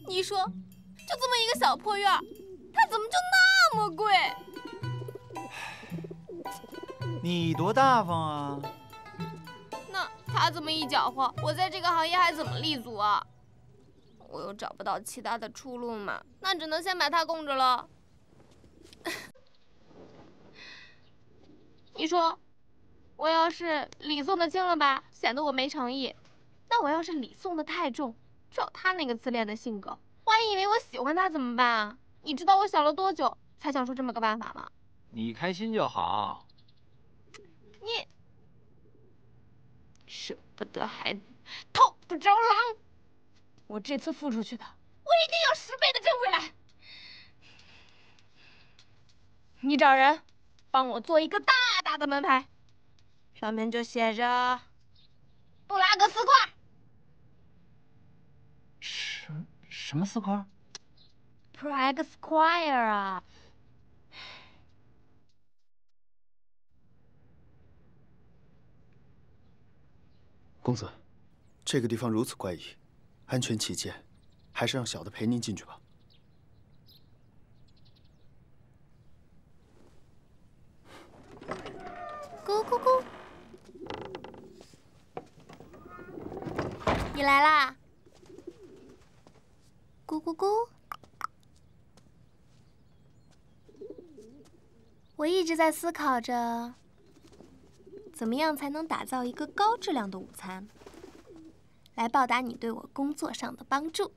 你说，就这么一个小破院，它怎么就那么贵？ 你多大方啊！ 那他这么一搅和，我在这个行业还怎么立足啊？我又找不到其他的出路嘛，那只能先把它供着了。你说，我要是礼送的轻了吧，显得我没诚意；那我要是礼送的太重，照他那个自恋的性格，万一以为我喜欢他怎么办啊？你知道我想了多久才想出这么个办法吗？ 你开心就好。 你舍不得孩子，偷不着狼。我这次付出去的，我一定要10倍的挣回来。你找人帮我做一个大大的门牌，上面就写着“布拉格斯块”。 什么4块 ？Prague Square 啊。 公子，这个地方如此怪异，安全起见，还是让小的陪您进去吧。 咕咕咕，你来啦！咕咕咕，我一直在思考着，怎么样才能打造一个高质量的午餐，来报答你对我工作上的帮助。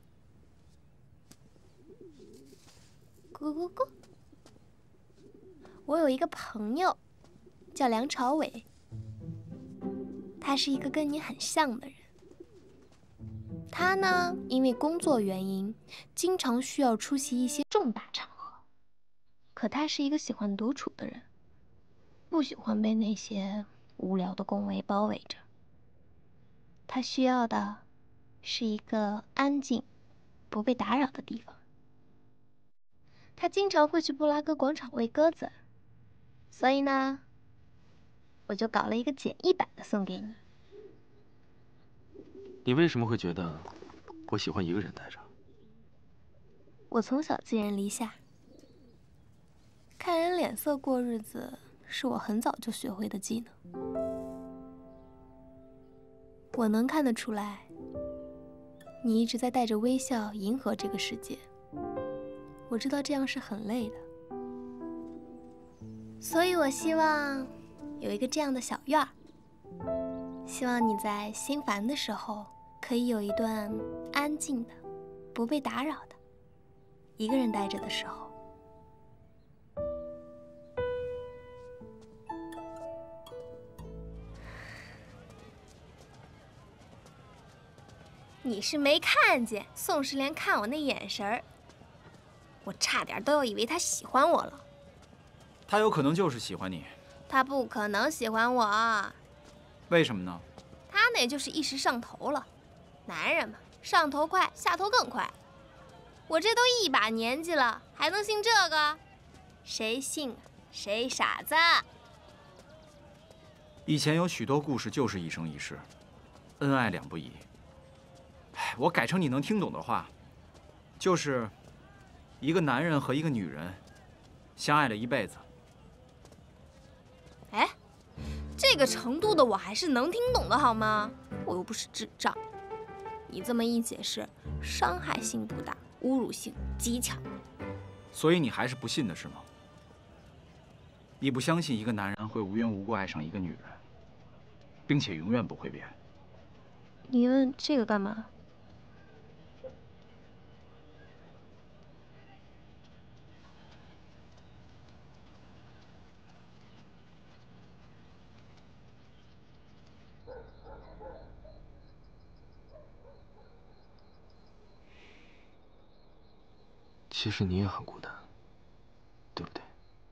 咕咕咕，我有一个朋友，叫梁朝伟，他是一个跟你很像的人。他呢，因为工作原因，经常需要出席一些重大场合。可他是一个喜欢独处的人，不喜欢被那些无聊的恭维包围着。他需要的是一个安静、不被打扰的地方。他经常会去布拉格广场喂鸽子，所以呢，我就搞了一个简易版的送给你。 你为什么会觉得我喜欢一个人待着？ 我从小寄人篱下，看人脸色过日子是我很早就学会的技能。我能看得出来，你一直在带着微笑迎合这个世界。我知道这样是很累的，所以我希望有一个这样的小院儿，希望你在心烦的时候可以有一段安静的、不被打扰的、一个人待着的时候。你是没看见宋时莲看我那眼神儿，我差点都要以为他喜欢我了。 他有可能就是喜欢你。 他不可能喜欢我。 为什么呢？ 他那就是一时上头了。男人嘛，上头快，下头更快。我这都一把年纪了，还能信这个？谁信啊？谁傻子？ 以前有许多故事就是一生一世，恩爱两不疑。我改成你能听懂的话，就是一个男人和一个女人相爱了一辈子。 哎，这个程度的我还是能听懂的好吗？我又不是智障。你这么一解释，伤害性不大，侮辱性极强。 所以你还是不信的是吗？你不相信一个男人会无缘无故爱上一个女人，并且永远不会变。 你问这个干嘛？ 其实你也很孤单，对不对？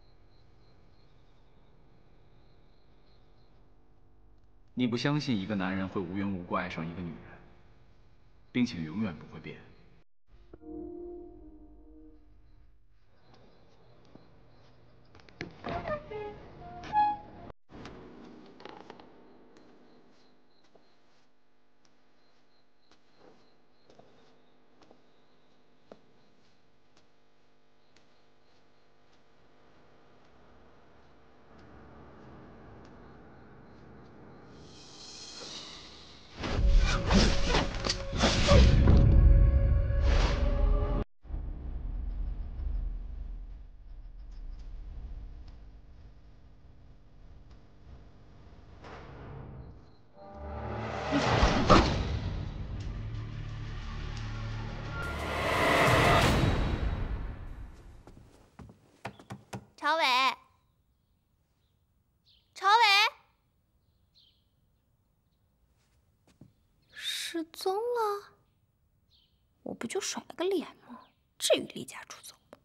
你不相信一个男人会无缘无故爱上一个女人，并且永远不会变。 我不就甩了个脸吗？至于离家出走吗？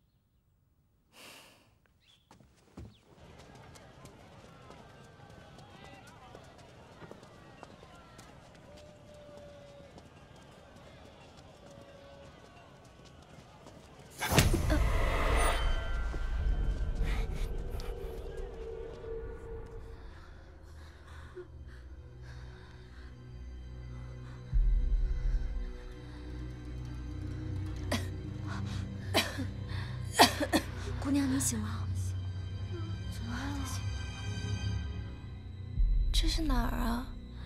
姑娘，你醒了。 这是哪儿啊？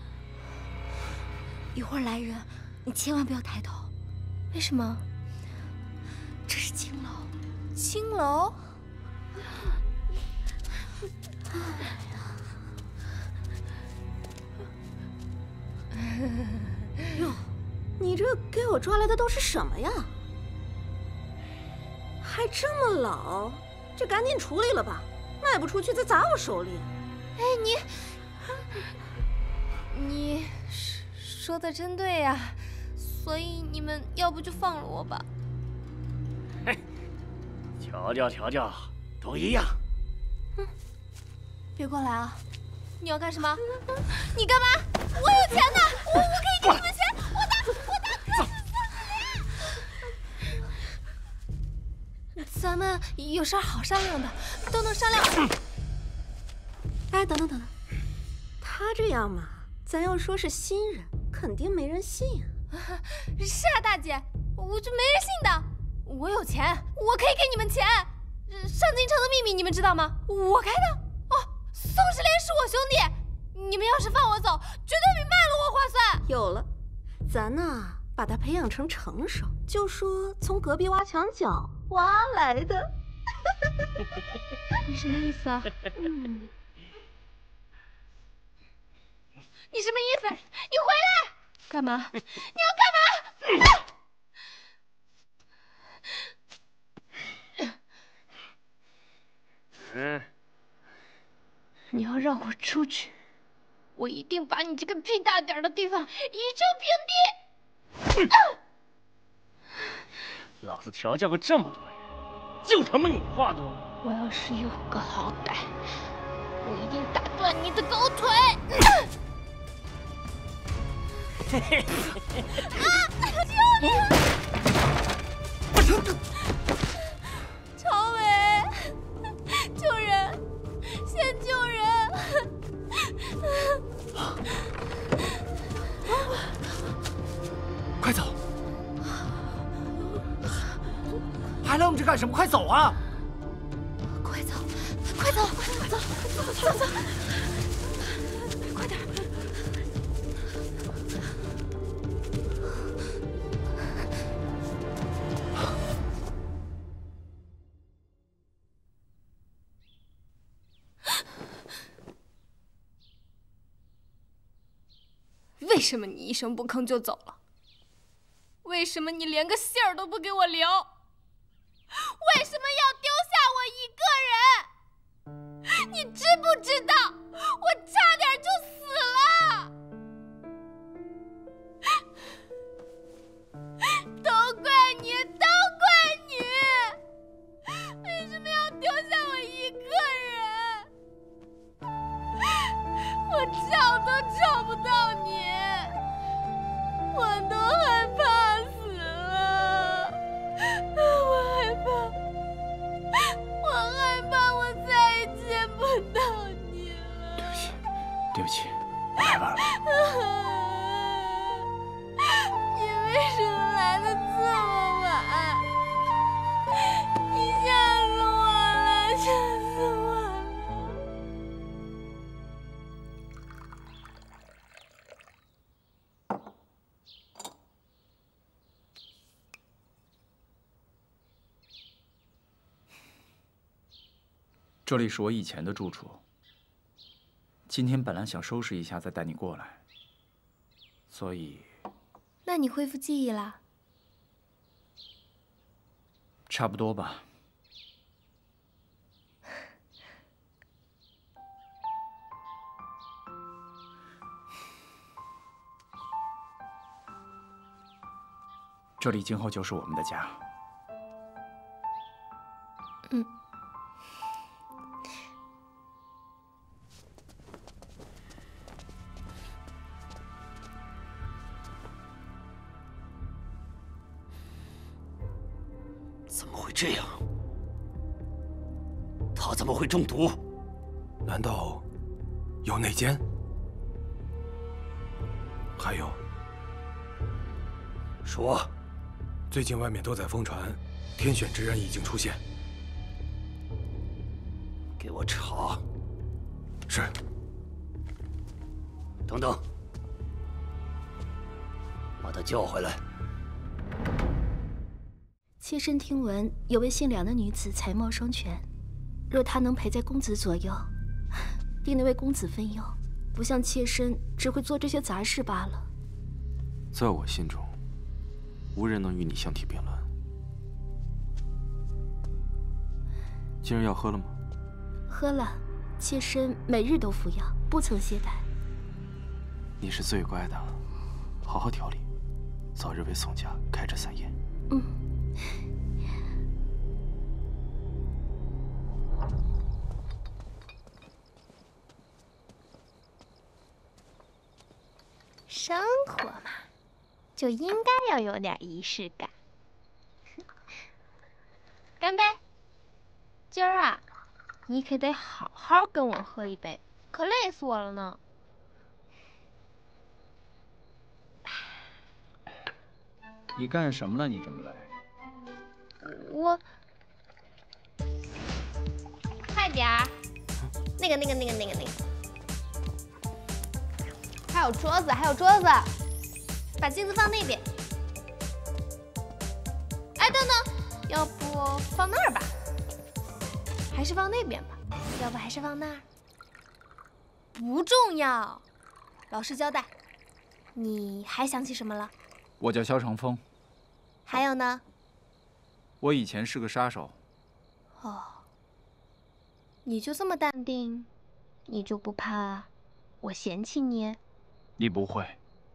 一会儿来人，你千万不要抬头。 为什么？ 这是青楼。 青楼？ 哟，你这给我抓来的都是什么呀？还这么老，这赶紧处理了吧，卖不出去再砸我手里。 哎，你说的真对呀，所以你们要不就放了我吧。 嘿，调教，都一样。 别过来啊！你要干什么？你干嘛？我有钱呢，我可以给你们钱，我打咱们有事儿好商量的，都能商量。 哎，等等，他这样嘛，咱要说是新人，肯定没人信啊。 是啊，大姐，我就没人信的。我有钱，我可以给你们钱。上京城的秘密你们知道吗？我开的。哦，宋世莲是我兄弟，你们要是放我走，绝对比卖了我划算。 有了，咱呐把他培养成成熟，就说从隔壁挖墙脚挖来的。 你什么意思啊？你什么意思？你回来！干嘛？你要干嘛？你要让我出去，我一定把你这个屁大点的地方夷成平地！ 老子调教过这么多人，就他妈你话多。 我要是有个好歹，我一定打断你的狗腿！救命！朝伟，救人！先救人！ 快走！还愣着干什么？快走啊！ 快走！快点！为什么你一声不吭就走了？为什么你连个信儿都不给我留？为什么要丢下我一个人？你知不知道，我差点就死了？都怪你！为什么要丢下我一个人？我找都找不到你，我都害怕死了。我害怕我再也见不到你了。 对不起，我来晚了。 你为什么来的这么晚？你吓死我了，吓死我了！ 这里是我以前的住处。今天本来想收拾一下再带你过来，所以…… 那你恢复记忆啦？ 差不多吧。 这里今后就是我们的家。 嗯。 怎么会这样？他怎么会中毒？ 难道有内奸？还有， 说， 最近外面都在疯传，天选之人已经出现。 给我查。 是。 等等，把他叫回来。 妾身听闻有位姓梁的女子才貌双全，若她能陪在公子左右，定能为公子分忧，不像妾身只会做这些杂事罢了。 在我心中，无人能与你相提并论。今日药喝了吗？ 喝了，妾身每日都服药，不曾懈怠。 你是最乖的，好好调理，早日为宋家开枝散叶。 嗯。 生活嘛，就应该要有点仪式感。干杯！今儿啊，你可得好好跟我喝一杯，可累死我了呢。 你干什么了？你这么累？ 我，快点儿！那个，还有桌子，把镜子放那边。哎，等等，要不放那儿吧？还是放那边吧？要不还是放那儿？不重要，老实交代。你还想起什么了？ 我叫萧长风。 还有呢？ 我以前是个杀手。 哦，你就这么淡定，你就不怕我嫌弃你？ 你不会。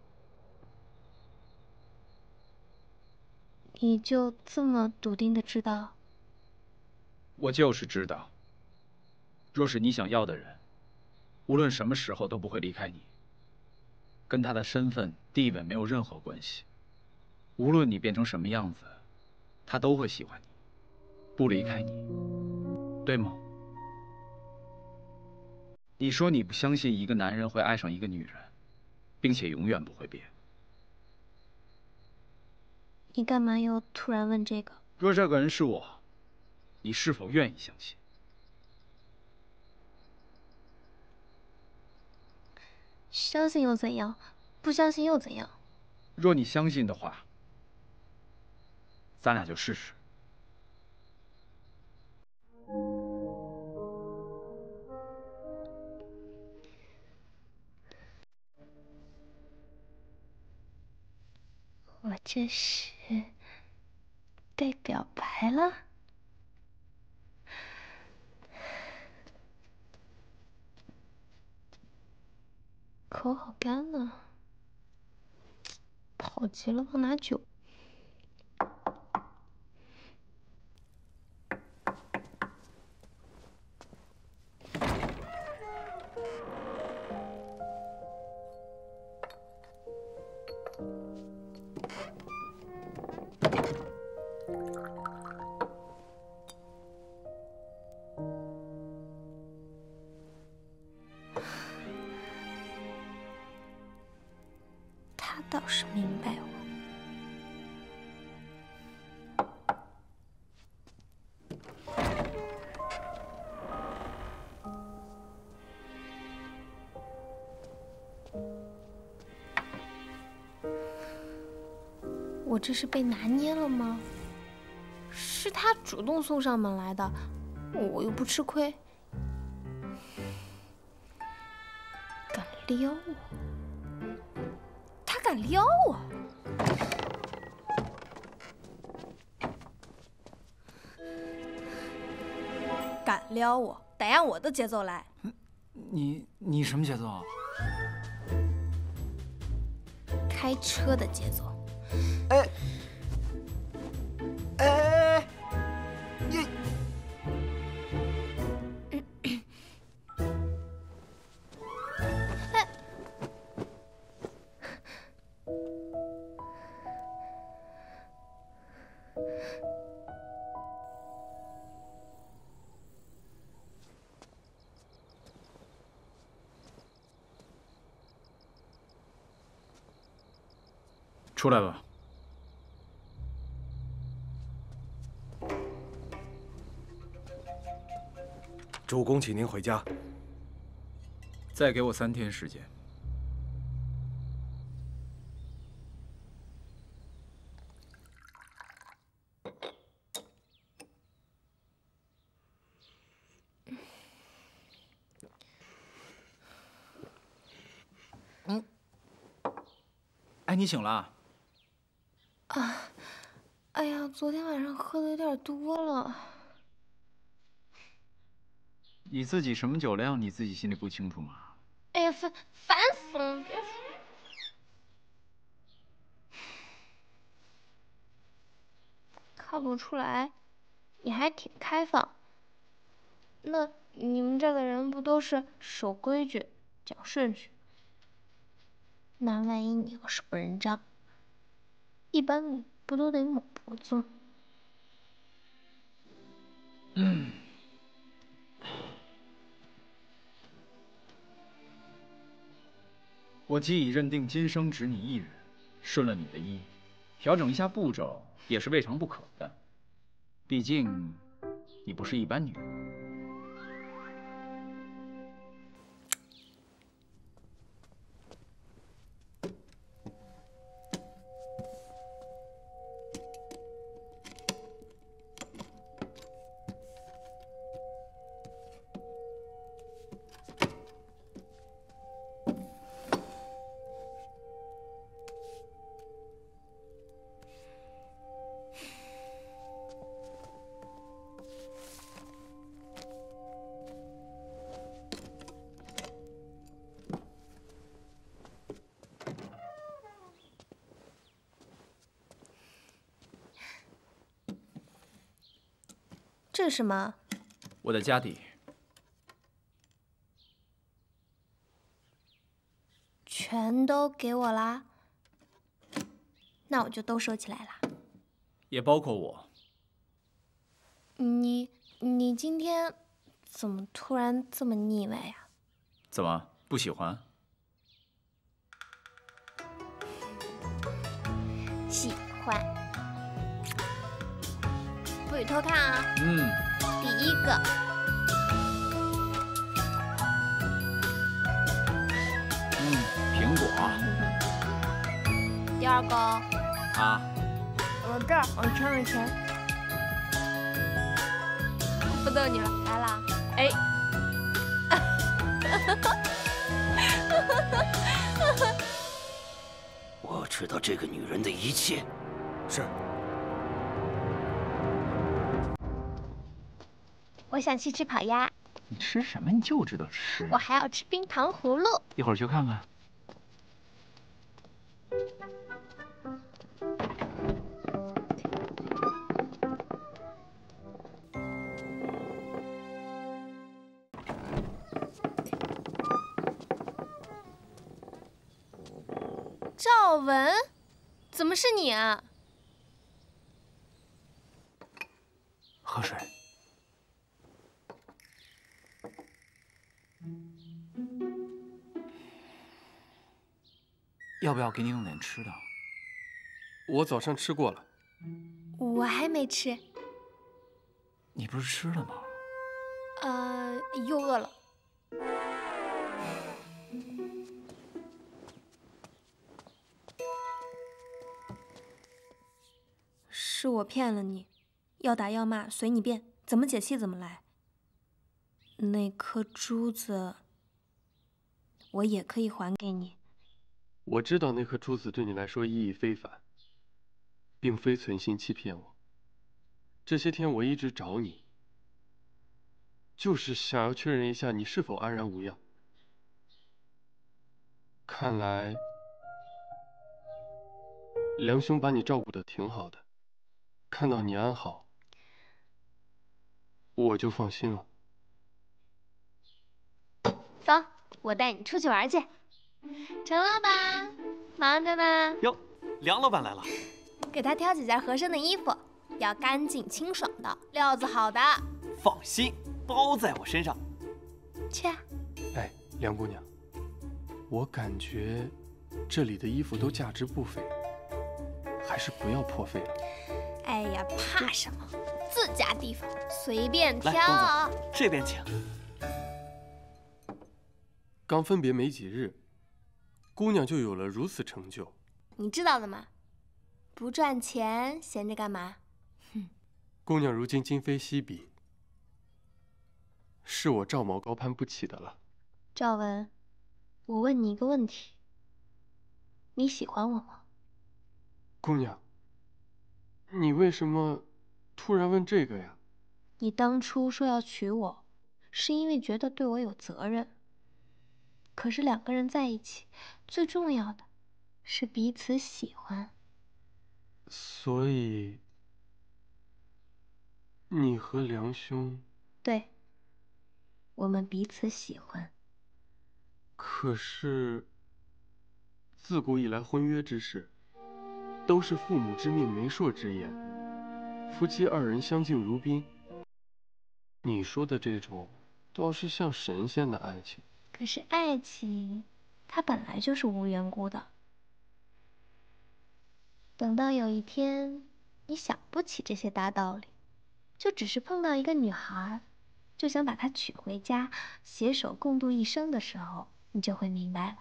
你就这么笃定的知道？ 我就是知道，若是你想要的人，无论什么时候都不会离开你。跟他的身份地位没有任何关系。无论你变成什么样子，他都会喜欢你，不离开你，对吗？你说你不相信一个男人会爱上一个女人，并且永远不会变。 你干嘛又突然问这个？ 若这个人是我，你是否愿意相信？ 相信又怎样？不相信又怎样？ 若你相信的话，咱俩就试试。 我这是被表白了？口好干呢，跑急了忘拿酒。他倒是明白我。我这是被拿捏了吗？是他主动送上门来的，我又不吃亏，敢撩我？他敢撩我？ 敢撩我，得按我的节奏来。 你什么节奏啊？ 开车的节奏。 哎， 出来吧。 主公，请您回家。 再给我3天时间。哎，你醒了？ 啊，哎呀，昨天晚上喝的有点多了。 你自己什么酒量，你自己心里不清楚吗？ 哎呀，烦死了！别说。看不出来，你还挺开放。那你们这个人不都是守规矩、讲顺序？那万一你要是不认账，一般女不都得抹脖子吗？ 我既已认定今生只你一人，顺了你的意，调整一下步骤也是未尝不可的。毕竟，你不是一般女人。 这是什么？ 我的家底。 全都给我啦？那我就都收起来啦。 也包括我。 你今天怎么突然这么腻歪呀？ 怎么不喜欢？ 喜欢。不许偷看啊！第一个， 苹果。 第二个， 啊， 我这儿，我圈了钱，不逗你了，来啦！哎， 我知道这个女人的一切。 是。 我想去吃烤鸭。 你吃什么？你就知道吃。 我还要吃冰糖葫芦。 一会儿去看看。 赵文，怎么是你啊？ 喝水。要不要给你弄点吃的？ 我早上吃过了。 我还没吃。 你不是吃了吗？ 又饿了。是我骗了你，要打要骂随你便，怎么解气怎么来。那颗珠子，我也可以还给你。 我知道那颗珠子对你来说意义非凡，并非存心欺骗我。这些天我一直找你，就是想要确认一下你是否安然无恙。看来梁兄把你照顾得挺好的，看到你安好，我就放心了。 走，我带你出去玩去。陈老板，忙着呢。 哟，梁老板来了。 给他挑几件合身的衣服，要干净清爽的，料子好的。 放心，包在我身上。 去啊。 哎，梁姑娘，我感觉这里的衣服都价值不菲， 还是不要破费了。 哎呀，怕什么？自家地方随便挑。 来，公子，这边请。 刚分别没几日，姑娘就有了如此成就。 你知道的嘛，不赚钱闲着干嘛？哼。 姑娘如今今非昔比，是我赵某高攀不起的了。 赵文，我问你一个问题，你喜欢我吗？ 姑娘，你为什么突然问这个呀？ 你当初说要娶我，是因为觉得对我有责任。可是两个人在一起，最重要的是彼此喜欢。 所以，你和梁兄…… 对，我们彼此喜欢。 可是，自古以来婚约之事，都是父母之命、媒妁之言，夫妻二人相敬如宾。你说的这种，倒是像神仙的爱情。 可是爱情，它本来就是无缘故的。等到有一天，你想不起这些大道理，就只是碰到一个女孩，就想把她娶回家，携手共度一生的时候，你就会明白了。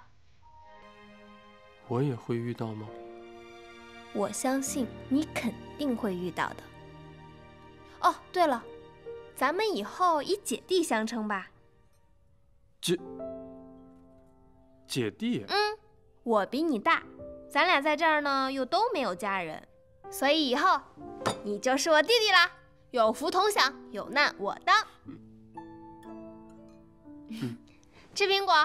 我也会遇到吗？ 我相信你肯定会遇到的。哦，对了，咱们以后以姐弟相称吧。 姐弟？ 我比你大，咱俩在这儿呢又都没有家人，所以以后你就是我弟弟啦，有福同享，有难我当。吃苹果。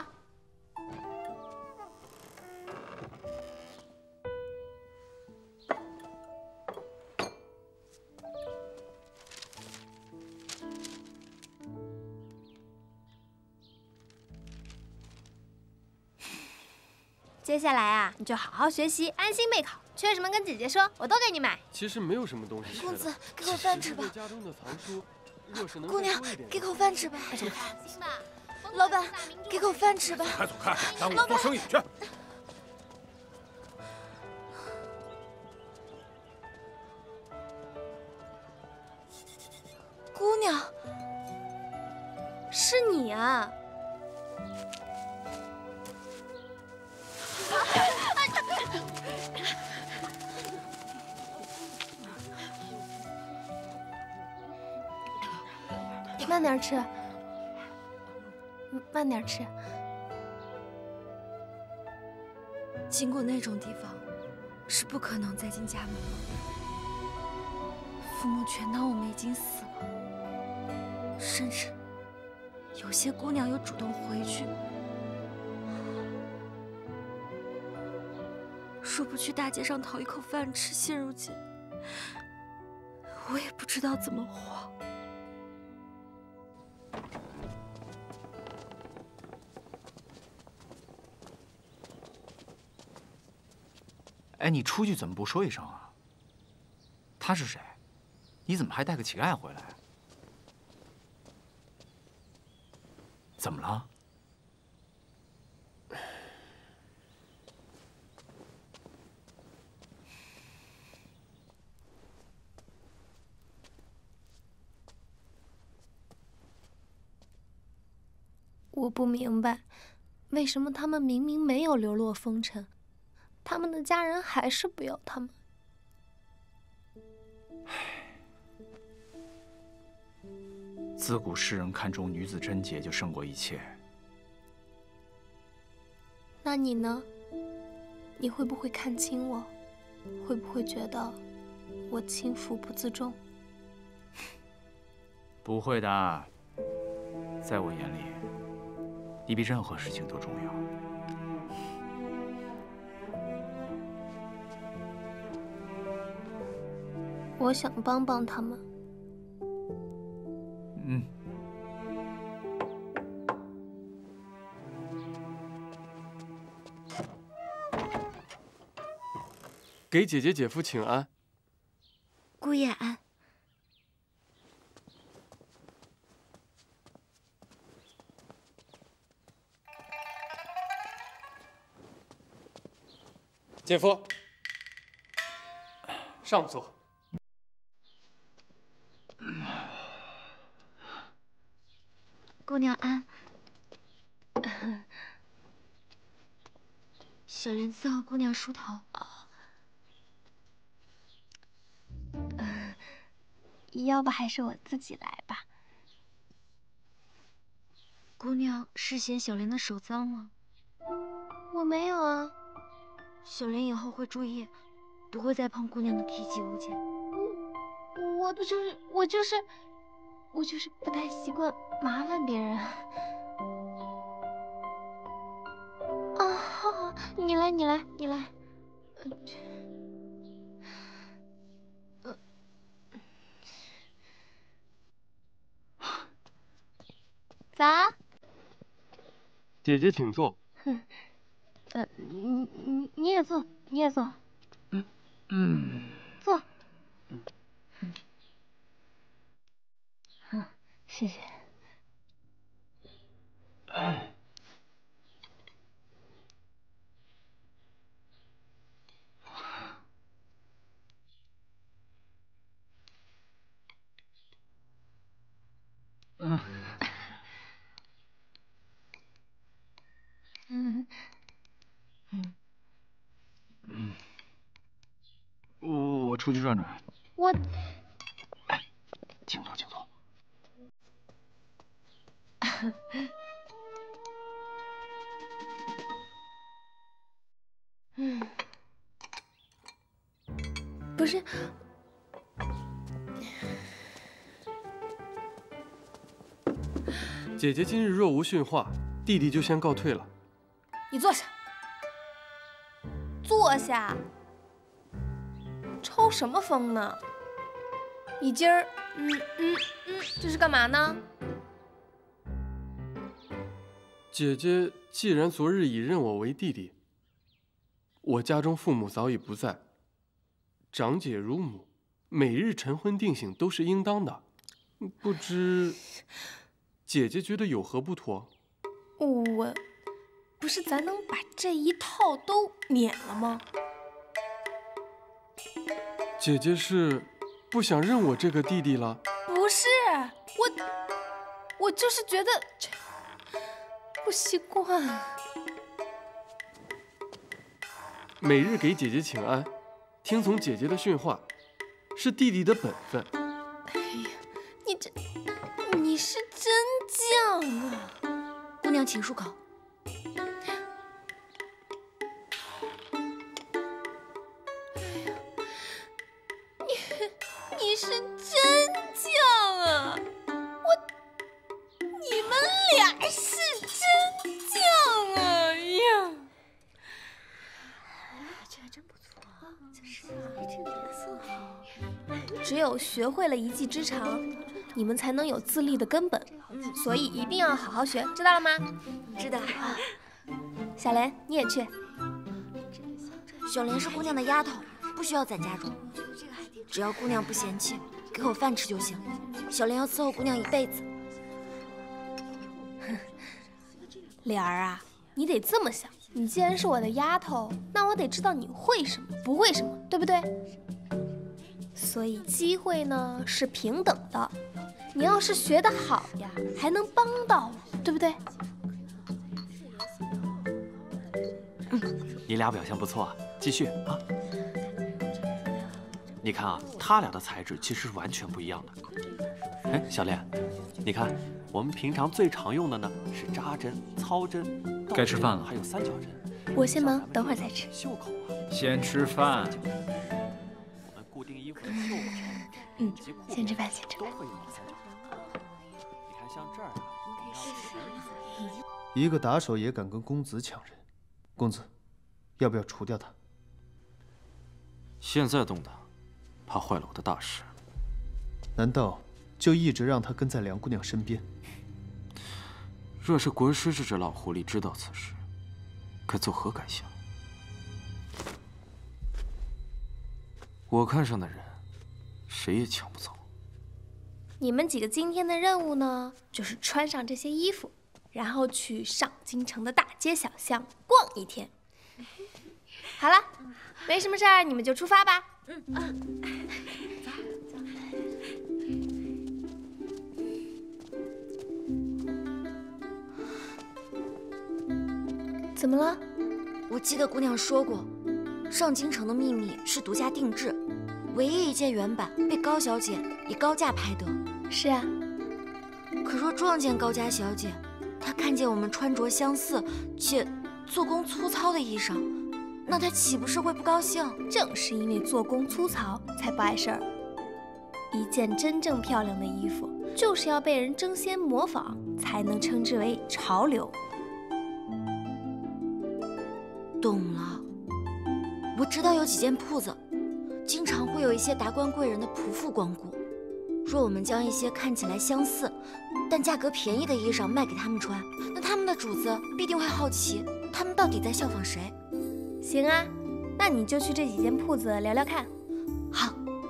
接下来啊，你就好好学习，安心备考。缺什么跟姐姐说，我都给你买。 其实没有什么东西缺的。 公子，给我饭吃吧。 家中的藏书，若是能姑娘，给口饭吃吧。 快点看，行吧。 老板，给口饭吃吧。 快走开，耽误我做生意去。 姑娘，是你啊！慢点吃，慢点吃。 经过那种地方，是不可能再进家门了。父母全当我们已经死了，甚至有些姑娘又主动回去。说不去大街上讨一口饭吃，现如今我也不知道怎么活。 哎，你出去怎么不说一声啊？他是谁？你怎么还带个乞丐回来？怎么了？ 我不明白，为什么他们明明没有流落风尘，他们的家人还是不要他们。 自古世人看重女子贞洁，就胜过一切。 那你呢？你会不会看清我？会不会觉得我轻浮不自重？ 不会的，在我眼里，你比任何事情都重要。 我想帮帮他们。 给姐姐姐夫请安。 姑爷安。 姐夫， 上座。 姑娘安。小人伺候姑娘梳头。 要不还是我自己来吧。 姑娘是嫌小莲的手脏吗？ 我没有啊。 小莲以后会注意，不会再碰姑娘的体己物件。 我就是不太习惯麻烦别人。啊，好，你来。咋？ 姐姐请坐。 你也坐。坐。谢谢。 我出去转转。 请坐。 不是。 姐姐今日若无训话，弟弟就先告退了。 你坐下。坐下。抽什么风呢？你今儿这是干嘛呢？ 姐姐既然昨日已认我为弟弟，我家中父母早已不在，长姐如母，每日晨昏定省都是应当的。不知姐姐觉得有何不妥？ 我不是咱能把这一套都免了吗？ 姐姐是不想认我这个弟弟了？ 不是，我就是觉得不习惯。 每日给姐姐请安，听从姐姐的训话，是弟弟的本分。 哎呀，你是真犟啊！ 姑娘请漱口。 你是真犟啊！你们俩是真犟啊呀！ 这还真不错啊，就是这个颜色好。 只有学会了一技之长，你们才能有自立的根本。所以一定要好好学，知道了吗？ 知道。 小莲，你也去。 小莲是姑娘的丫头，不需要在家中。只要姑娘不嫌弃，给我饭吃就行。小莲要伺候姑娘一辈子。 莲儿啊，你得这么想，你既然是我的丫头，那我得知道你会什么，不会什么，对不对？所以机会呢是平等的，你要是学得好呀，还能帮到我，对不对？ 你俩表现不错，继续啊！你看啊，他俩的材质其实是完全不一样的。哎，小莲，你看，我们平常最常用的呢是扎针、操针， 该吃饭了， 还有三角针。 我先忙，等会儿再吃。 袖口啊， 先吃饭。 我们固定衣服的袖口， 先吃饭，先吃饭。 都会用到三角针。你看，像这儿啊， 一个打手也敢跟公子抢人，公子，要不要除掉他？ 现在动的，怕坏了我的大事。 难道就一直让他跟在梁姑娘身边？ 若是国师这只老狐狸知道此事，该作何感想？我看上的人，谁也抢不走。 你们几个今天的任务呢，就是穿上这些衣服，然后去上京城的大街小巷逛一天。好了，没什么事儿，你们就出发吧。 怎么了？ 我记得姑娘说过，上京城的秘密是独家定制，唯一一件原版被高小姐以高价拍得。 是啊。 可若撞见高家小姐，她看见我们穿着相似且做工粗糙的衣裳，那她岂不是会不高兴？ 正是因为做工粗糙，才不碍事儿。一件真正漂亮的衣服，就是要被人争先模仿，才能称之为潮流。 懂了，我知道有几间铺子，经常会有一些达官贵人的仆妇光顾。若我们将一些看起来相似，但价格便宜的衣裳卖给他们穿，那他们的主子必定会好奇，他们到底在效仿谁？ 行啊，那你就去这几间铺子聊聊看。 好。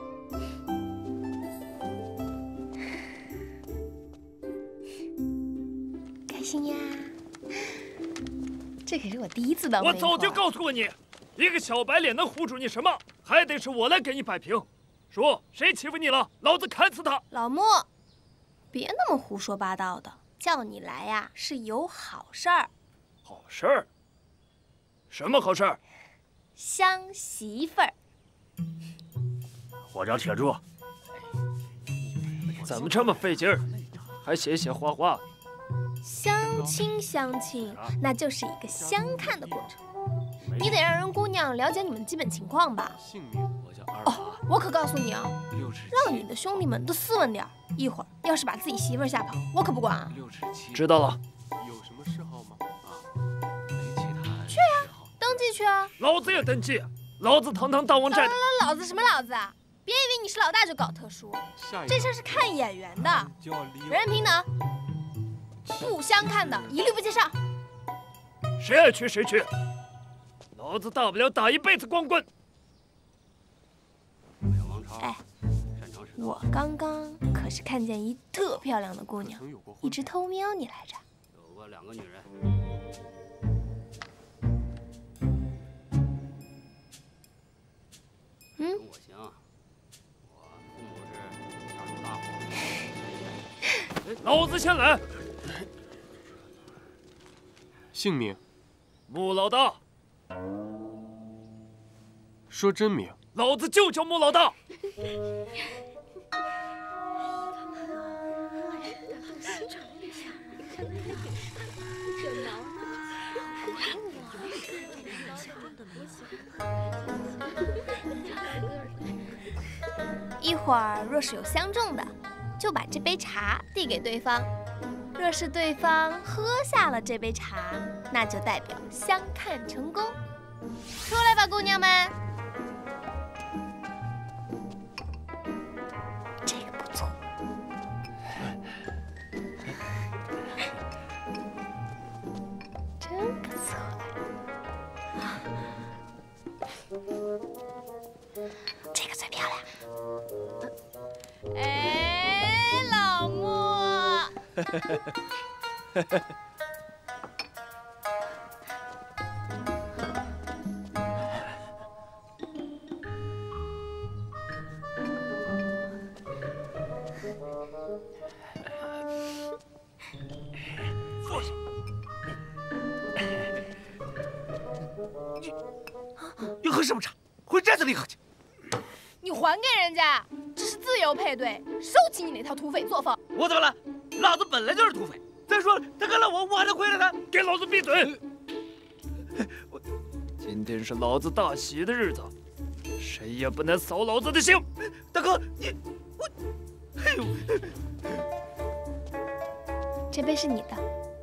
开心呀！这可是我第一次当媒婆。 我早就告诉过你，一个小白脸能唬住你什么？还得是我来给你摆平。说谁欺负你了，老子砍死他！ 老穆，别那么胡说八道的。叫你来呀，是有好事儿。 好事儿？什么好事儿？ 相媳妇儿。 我叫铁柱。怎么这么费劲儿？还写写画画？ 相亲，那就是一个相看的过程。你得让人姑娘了解你们基本情况吧。哦，我可告诉你啊，让你的兄弟们都斯文点儿。一会儿要是把自己媳妇儿吓跑，我可不管啊。 知道了。 有什么嗜好吗？ 去啊，登记去啊。 老子也登记，老子堂堂大王寨的。 老子什么老子啊？别以为你是老大就搞特殊，这事儿是看眼缘的，人人平等。不相看的一律不介绍。 谁爱去谁去，老子大不了打一辈子光棍。 哎，我刚刚可是看见一特漂亮的姑娘，一直偷瞄你来着。 有过2个女人。 嗯， 我行，我父母是家主大户。 老子先来。 姓名？ 穆老大。 说真名。 老子就叫穆老大。 一会儿若是有相中的，就把这杯茶递给对方。若是对方喝下了这杯茶，那就代表相看成功。出来吧，姑娘们。这个不错。真不错。这个最漂亮。哎，老穆。 坐下。 你喝什么茶？回寨子里喝去。 你还给人家，这是自由配对，收起你那套土匪作风。 我怎么了？老子本来就是土匪。再说了，他跟了我还能亏了他？ 给老子闭嘴！今天是老子大喜的日子，谁也不能扫老子的兴。 大哥，我，哎呦！ 这杯是你的。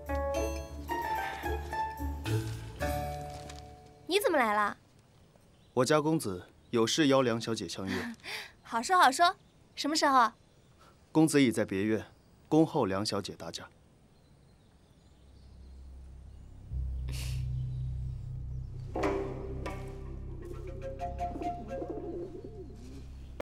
你怎么来了？ 我家公子有事邀梁小姐相约。 好说好说，什么时候？ 公子已在别院恭候梁小姐大驾。